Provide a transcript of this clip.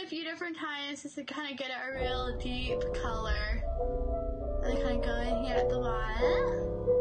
a few different times just to kind of get a real deep color. And I kind of go in here at the bottom.